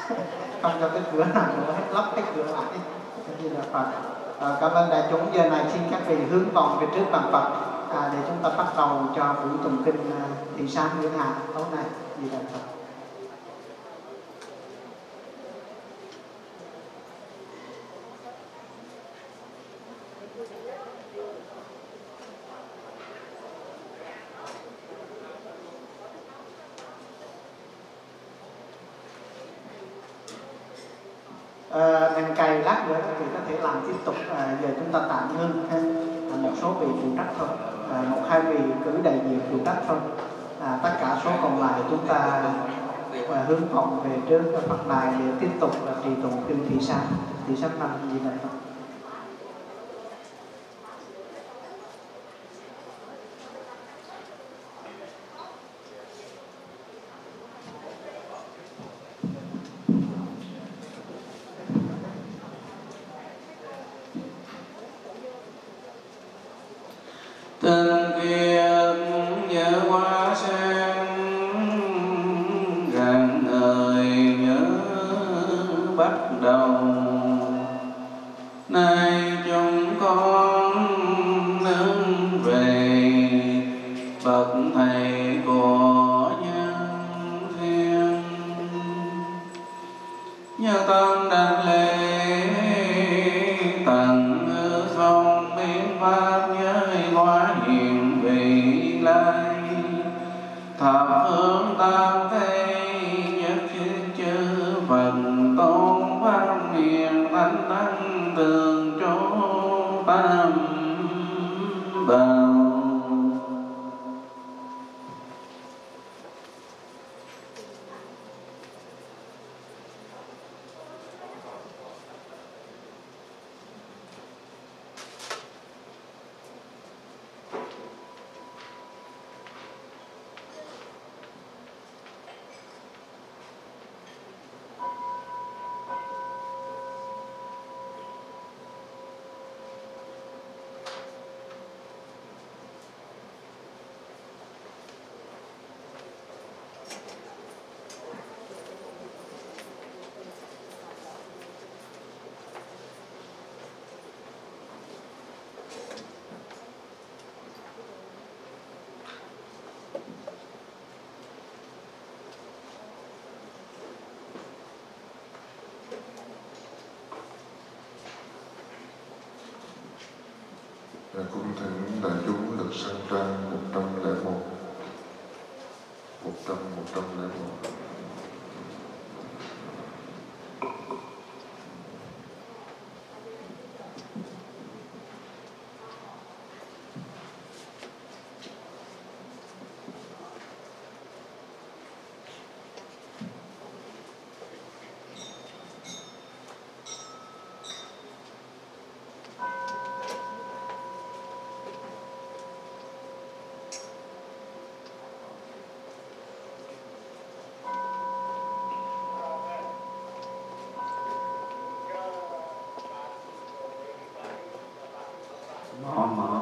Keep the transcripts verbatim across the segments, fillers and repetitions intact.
không cho cái cửa nào nữa, hết lắp cái cửa lại. Như là Phật. À, cảm ơn đại chúng. Giờ này xin các vị hướng vòng về trước bàn Phật à, để chúng ta bắt đầu cho buổi tụng kinh uh, thị sát Nguyễn Hạ tối nay. Như là Phật. À, đằng cày lát nữa thì có thể làm tiếp tục. À, giờ chúng ta tạm ngưng ha. À, một số vị phụ trách thôi, à, một hai vị cử đại diện phụ trách thôi. À, tất cả số còn lại chúng ta à, hướng vọng về trước Phật đài để tiếp tục là trì tụng kinh thị sát thị sát năm gì này thôi. Tình kiếp nhớ hoa sen rạng ngời nhớ bắt đầu, nay chúng con nương về bậc thầy của nhân thiên, nhớ tâm đảnh lễ tận hư không biến pháp nhớ hóa hiện vị lai, thập phương tam thế nhất thiết chư Phật tôn pháp miền thánh thắng tường chỗ tam bảo. Cung thỉnh đại chúng lực sang trang một trăm lẻ một, một trăm một trăm lẻ một. Mở mở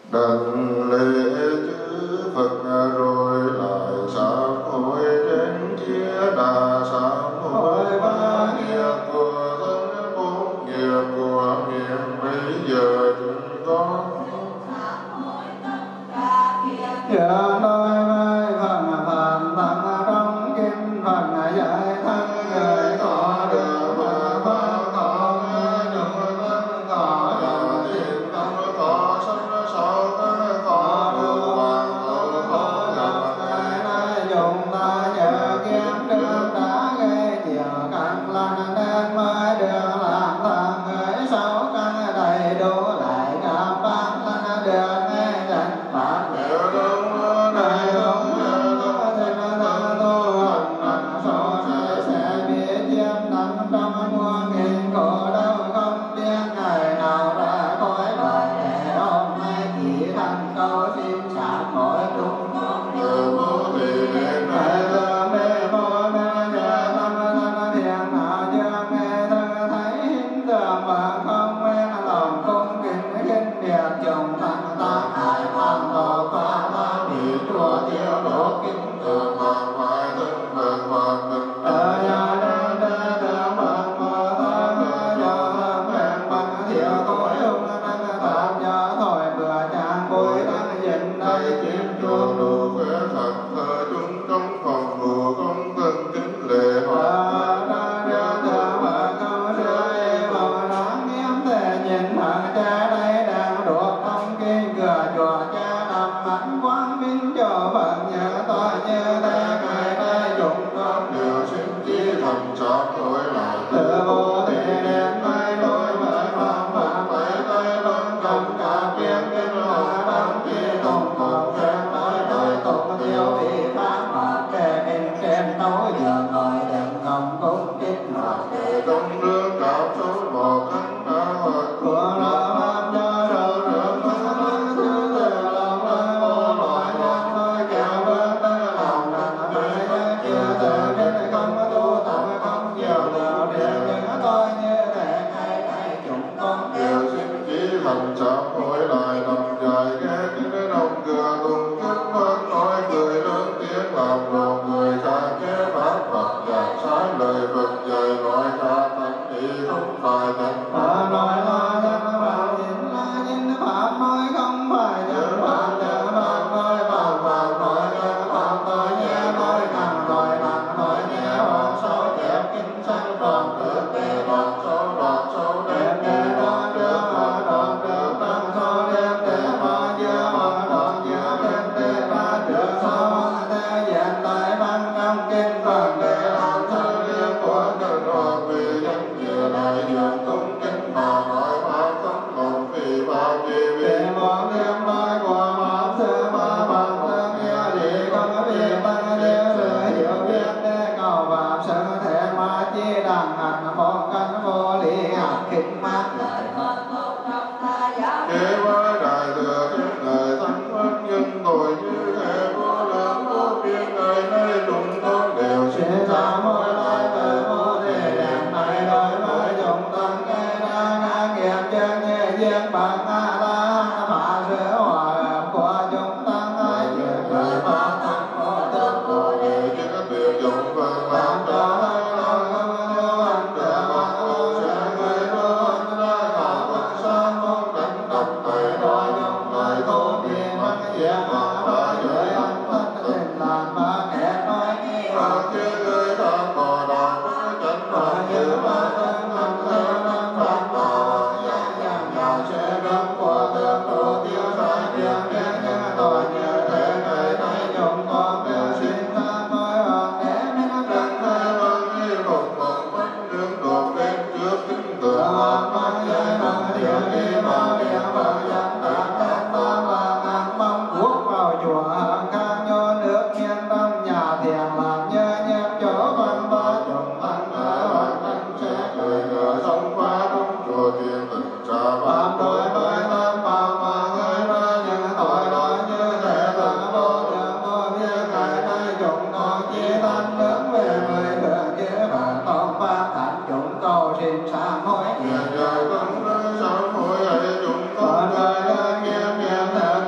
đảnh lễ chư Phật rồi lại sám hối trên chia đà sám hối ba nghiệp của thân bốn nghiệp của nghiệp bây giờ chúng con giờ đôi vai phần phần tăng trong kinh phần dạy thân người có được phần phần có nhục thân có dòng tiền thân có sanh sau thân có được hoàng tử có gặp ngày nay dùng ta nhờ kiếm được đã gây chiều căn lành nên mới được làm thân người sau căn đầy đủ lại gặp ban lành được nghe danh pháp Hãy subscribe cho kênh Ghiền Mì Gõ để không bỏ lỡ những video hấp dẫn.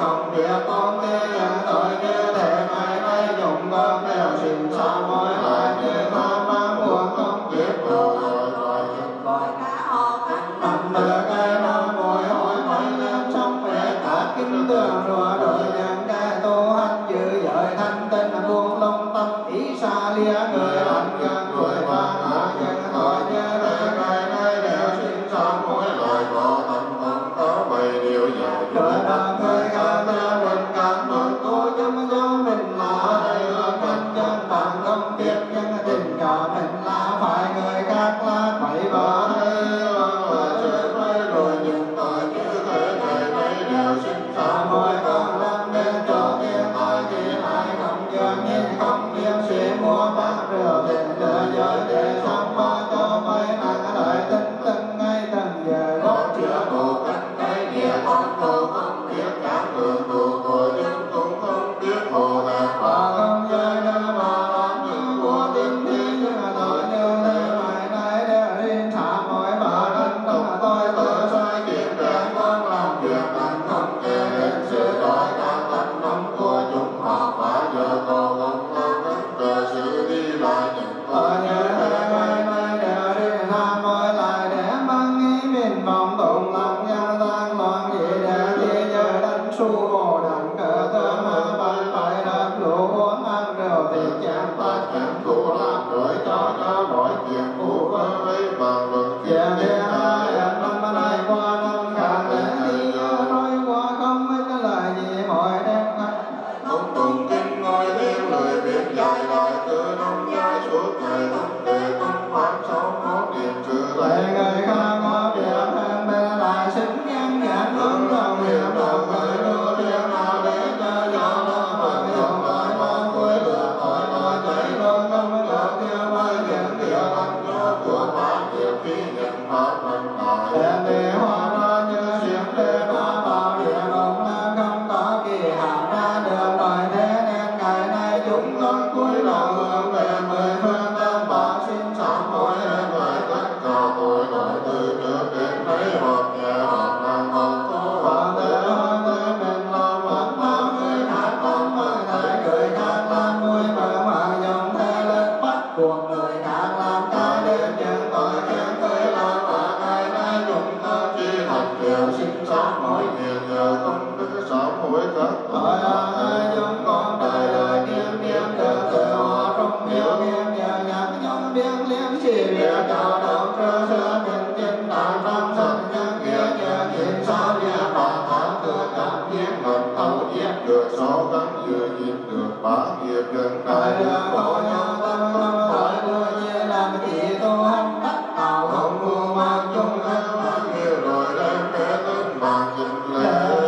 không biết con thế tội như thế ngày nay dùng con đều xin xa mỗi lại như tham mang buồn không biết rồi rồi rồi gọi cả họ cánh nằm bờ cây nói môi hỏi mấy lên trong mẹ cả kinh tường rùa đội nhân cái tu hành dự dời thanh tinh buông lông tâm ý xa lia người anh gần người và hạ nhân tội như thế ngày nay đều xin xa mỗi lại có tâm không có bày điều dạy đời đời người ca ta mình càng mừng tôi chấm cho mình là hay hơn anh chân bạn không biết nhưng tình cả mình là phải người khác là phải và hay và sẽ phải rồi nhưng tội như thế ngày nay đều xin xa mỗi con làm nên cho tiền ai thì ai không dường như không biết sẽ mua bán rượu tiền lừa dối để xong ba cho mấy nặng đời tinh tinh ngay từng giờ gót chữa đồ cánh cây địa con đồ không biết các người đồ của nhưng cũng không biết hồ đạt và không chơi nữa mà làm như của tin thế nhưng mà tội như thế ngày nay đều đi trả mỗi bà thân đó là tôi tự sai kiếm đèn con làm việc anh không kể đến sự đòi cả tánh nóng của chúng họ phải giờ cô không làm đến cơ sự đi lại những tội như thế ngày nay đều đi tha mỗi lại để mang ý mình vọng tụng lòng nhân gian loạn gì để thế giờ đánh su bồ đặng cờ tơ mà ban phải đáp lũ uống ăn rượu thì chạm ta chạm thủ làm đổi cho cho đổi chuyện phù vơ với bằng luận chuyện thế hai em năm nay qua năm càng lẽ đi nói qua không biết cái lời gì mọi đêm không tung kinh ngồi tiếng lời biết dài lại từ năm giai suốt ngày không để không pháp sáu mốt điện trừ lại người khác có việc hơn bên lại xứng nhân nhận hướng lòng hiểm lòng người đưa tiếng nào để cho nhỏ nó bằng dòng nói mong cuối lửa hỏi nói thấy luôn không có tiêu mai những điều anh nhớ của bạn nhiều khi nhận pháp mình lại em đi hoa ra như diễm lê ba bảo địa đồng là không có kỳ hạn ra đường đời thế nên ngày nay chúng con cuối lòng hướng về mười phương tam bảo xin sám mỗi em lại tất cả tội lỗi từ trước đến nay hoặc nhẹ hoặc nặng hoặc thô và thế hỏi tới mình làm mất bao người khác không mơ thấy người khác làm vui mơ mà dòng thế lực bắt cuộc người khác làm cái đến những tội khiến người làm và ngày nay chúng con chỉ thành điều xin sám mỗi việc nhờ công đức sám hối các tội ác chúng con đời đời kiêm niệm được tự hòa trong hiếu nghiêm nhờ nhạc nhóm biếng liếm chỉ việc cho đồng trơ sơ mình trên đại trong sân nhân nghĩa nhờ nhìn sao địa bản thảo thừa cảm nhiên ngập thấu yết được sáu gắn vừa nhìn được bá nghiệp gần đại được có nhau tâm tâm hỏi đưa như làm chỉ tu hành tất tạo không mua mang chung thân mang nhiều rồi đem kẻ thân mang chính lễ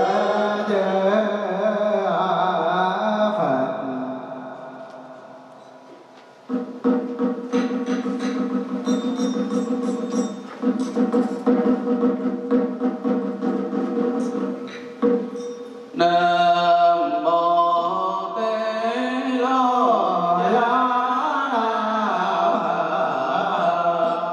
Nam mô Tế Lo La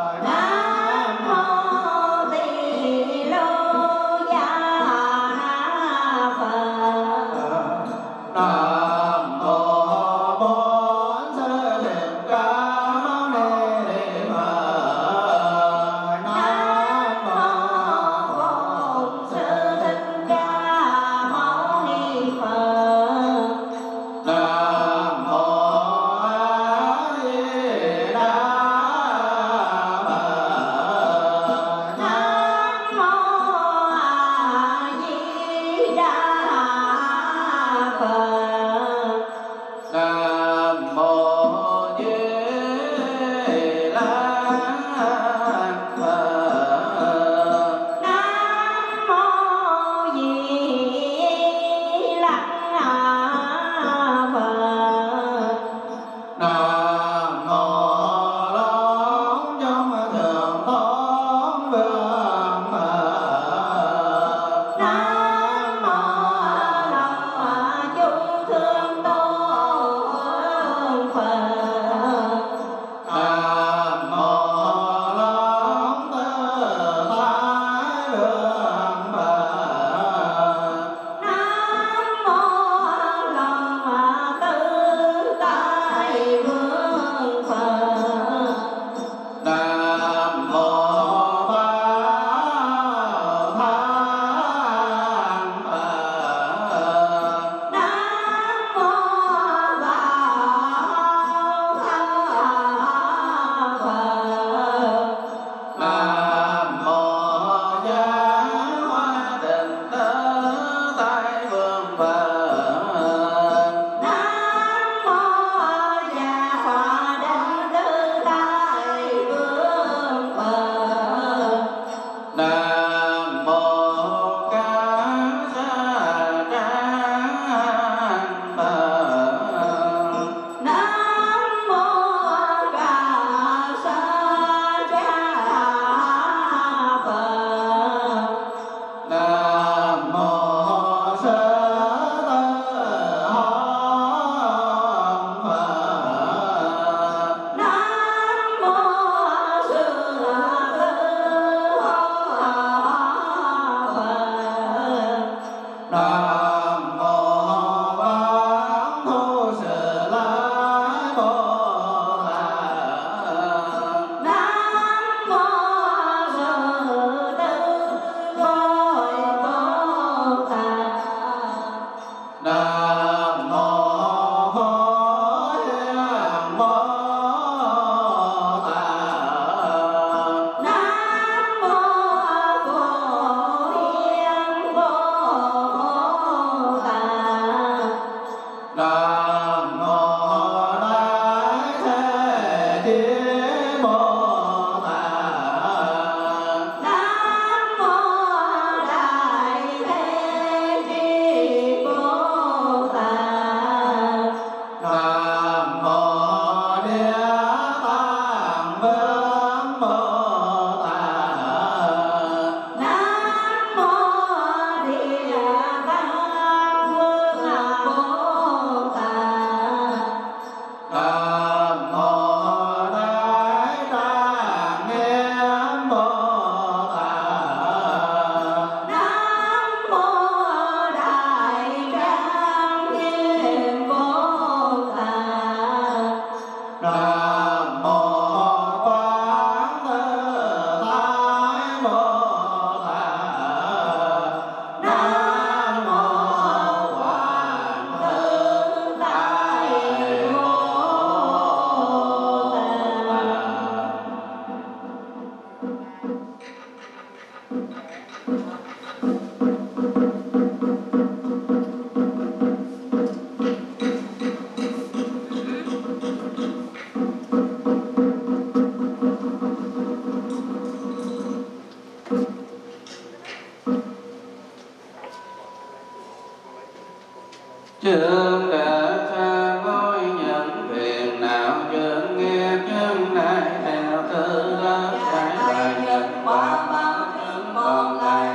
Chơn đã xa ngôi nhận phiền não chơn nghe chơn nay theo tư lớp trái bài nhân quả báo chơn còn lại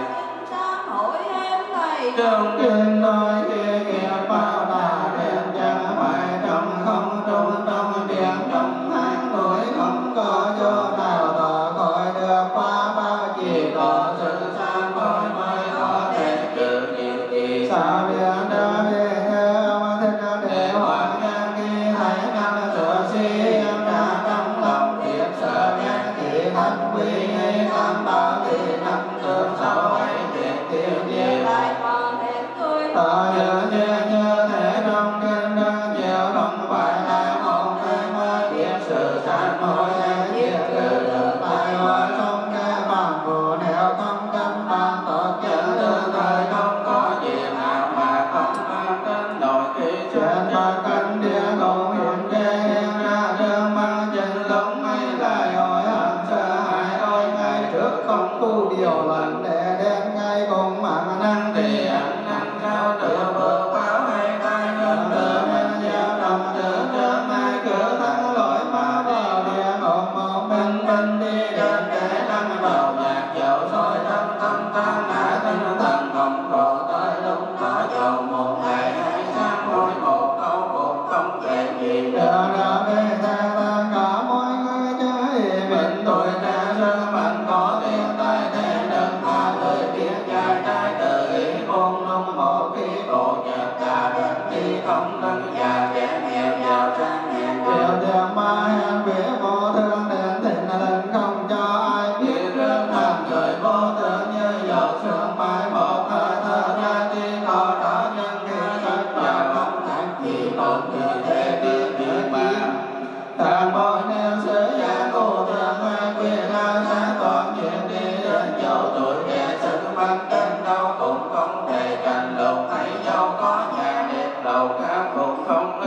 trong kinh nói kia kia bao đà đen chẳng phải trong không trung trong điện trong hang núi không có chỗ nào tỏ khỏi được qua bao chỉ có sự san khối mới có thể trừ nhiều gì sao biết đã biết để hoàng nhân khi thấy năm sửa si em đã trong lòng biết sợ nhân khi thân quy nghi tâm bao thì năm tương sau ấy việc tiêu diệt ta nhớ nhớ nhớ thế trong kinh đơn chiều không phải là một cái mới biết sự san hối hay biết trừ được tai họa trong cái bản phù nếu không căn bản tốt chân tương thời không có gì nào mà không mang đến nổi khi trên ba cánh địa cầu hiện kê hiện ra trơn mang chân lông mấy lại hỏi hận sợ hãi ôi ngay trước không tu điều lần để đem ngay cùng mạng năng thì ăn năng cao tự vượt báo hay tai nhân tự nên gieo đồng tự trước mai cửa thắng lỗi ma vào địa ngục một bên bên đi đến để đăng vào nhạc dạo soi tâm tâm tan ngã tinh thần không khổ tới lúc có dầu một ngày hay sang mỗi một câu cũng không kể gì nữa ra về ta ta cả mỗi người chơi mình tuổi trẻ sơ mạnh có tiền tài thế đừng tha lời tiếng dài trái tự ý buông lung một khi bộ nhật cả đến khi không thân già kẻ nghèo giàu sang hèn điều tiền ma hèn biết vô thương đến tình linh không cho ai biết trước làm người vô thương như dầu sương mai một hơi thở ra đi có đó nhân khi sách và không thành gì một người thế biết biết mà thằng mỗi nêu sứ gia cô thương ai quyền ai sáng toàn chuyện đi đến dầu tuổi kẻ sự mang tên đâu cũng không thể cành lục thấy dâu có nhà đẹp lầu khác cũng không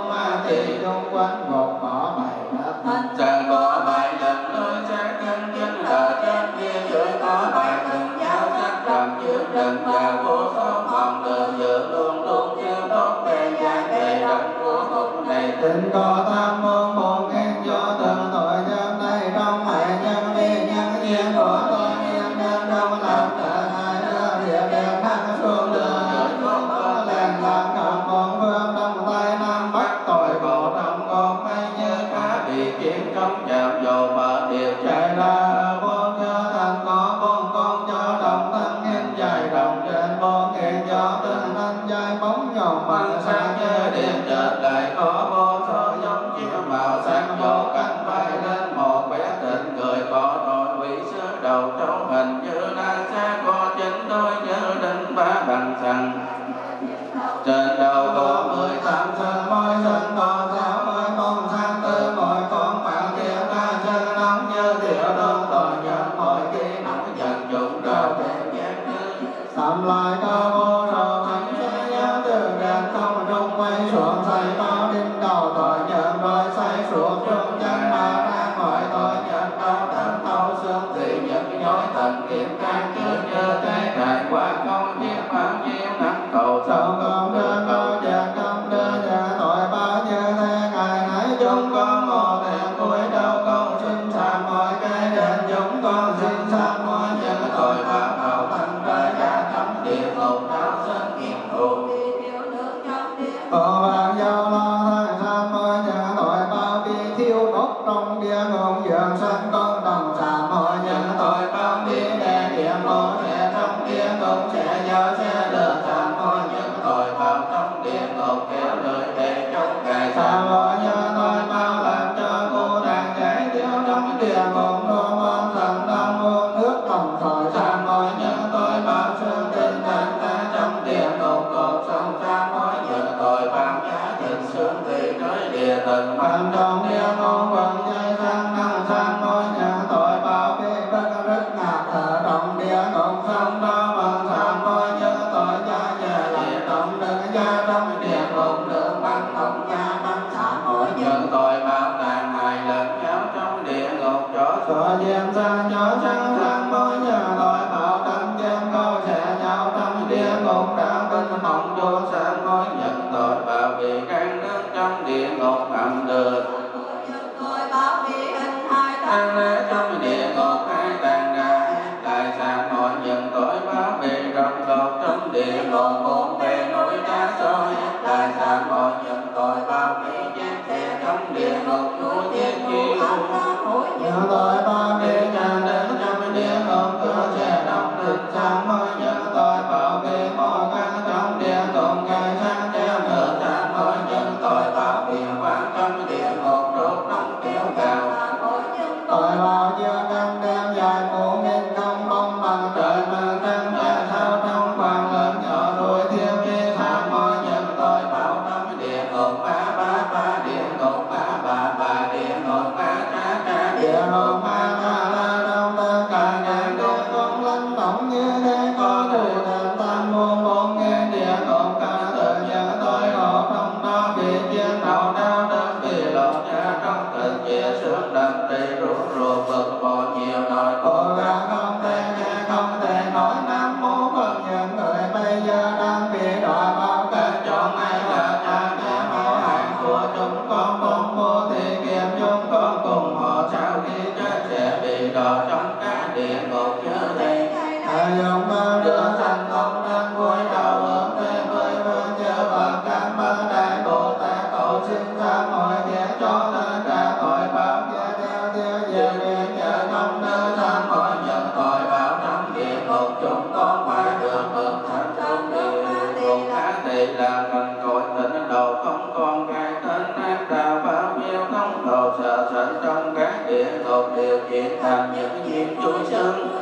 chung thì chung quanh gột bỏ bảy đất Chẳng có bài lần nơi sẽ chân chân ở trên kia dưới có bài từng giáo sắc trầm dưới rừng và vô số phòng tự dự luôn luôn chưa tốt về giải về đấng của cuộc này tình có tam môn bổn khen cho từng tội nhân này trong hệ nhân vi nhân duyên của tôi nhân nhân đông làm trở hai đưa địa đen thăng xuống đường dưới chúng có lèn làm cầm bốn phương đông tây nam bắc tội khổ trong con mây như cá bị chiến trong chạm dầu mở điều chạy ra vô cho thành có bốn con cho đồng thân hình dài đồng trên bốn nghìn cho từng thân dài bóng nhọn bằng sáng như điện chợt lại có vô số giống chiếu màu sáng vô cánh bay lên một bé thịt người có đôi quỷ sứ đầu trâu hình như là xa có chính đôi như đinh bá bằng sằng trên đầu có mười tám sơn môi sơn có sáu mươi con sang tư mỗi con mạng thiên ca sơn nóng như tiểu đơn tội nhân mỗi khi nóng dần dụng đầu đèn giác như sầm lại có vô số hành sẽ nhớ từ đèn không trung quay xuống say có đinh đầu tội nhân rồi say xuống trung chân mà ra khỏi tội nhân đau thân thâu xương thì những nhói thần kiểm can cứ như thế trải qua con biết bao nhiêu năm cầu sâu sâu công đưa câu chàng công đưa nhà tội bao như thế ngày nãy chúng con một đèn cuối đầu công xin sám mọi cái đèn chúng con xin sám mọi những tội báo hậu thành trời đã cấm địa ngục đau sơn nghiệp thù Phổ vàng giao lo thang san mọi những tội bao bị thiêu đốt trong địa ngục dường sanh con đồng sám mọi những tội bao bị đè địa mộ sẽ trong địa ngục sẽ giao sẽ được sám mọi những tội vào trong địa ngục kéo lời để trong ngày Sa mô nhớ tôi bao làm cho cô đàn giải thiếu trong địa ngục nô môn thần đông muôn nước đồng khỏi sa mô nhớ tôi bao sương tinh thần ta trong địa ngục cột sông sa mô nhớ tội phạm giá thịt sướng thì tới địa tầng Thành trong địa ngục quần dây sang năng san mô nhớ tội bao bị bất rất ngạc ở trong địa ngục sông đó bằng sa mô nhớ tội gia về lại trong đừng gia trong địa ngục đường băng không gia băng sa mô nhớ nhận tội báo tàn hại lẫn nhau trong địa ngục chó Tội diệm ra nhỏ trắng sang môi nhờ tội bảo đâm trên câu sẽ nhau trong địa ngục đã bình mộng vô sang môi nhận tội bảo bị gan nước trong địa ngục ẩm được ăn lẽ trong địa ngục hai tàn ra lại sang mọi nhận tội báo bị rộng lột trong địa ngục bốn bề núi đá soi lại sang mọi nhận tội báo bị giết thế trong địa ngục núi giết chiêu Nhờ tội ba bị tràn đến trong địa ngục cửa sẽ đông định sang môi nhờ tội bảo bị mô căn trong địa ngục ngày sang treo ngựa sang môi nhân tội bảo bị vang trong địa ngục đốt nóng kéo gào Tội bao nhiêu năm đêm dài mù nghìn không bông bằng trời mà trăng nhà sao trong khoảng lớn nhỏ đuổi thiên vi sang môi nhân tội bảo trong địa ngục ba ba ba địa ngục ba ba ba địa ngục ba cha cha địa ngục ma ma la đông tất cả ngàn địa con lanh động như thế có thù thềm tam muôn bốn nghìn địa ngục cả tự nhân tội khổ trong đó bị chiến đầu đau đớn bị lột cha trong tình chia sướng đậm trì rút ruột bực bội nhiều nỗi Cô khổ gắng không thể nghe không thể nói nam mô Phật những người bây giờ đang bị đọa vào cảnh cho ngay là cha mẹ máu hạnh của chúng con con vô thì kiệm chúng con cùng họ sau khi chết sẽ bị đọa trong cả địa ngục chớ đây Hãy dùng bao đưa thành công đang vui đầu hướng về với vương chớ Phật các bậc đại Bồ Tát cầu xin ra mọi nghĩa cho tất cả tội báo kia theo tiêu diệt nguyện nhờ công đức sang mọi nhận tội báo trong địa ngục chúng con phải được hưởng thành trong địa ngục á tỳ là cần cội tịnh độ không còn cái tên ác đạo bao nhiêu không đầu sợ sệt trong các địa ngục đều chuyển thành những diêm chui sưng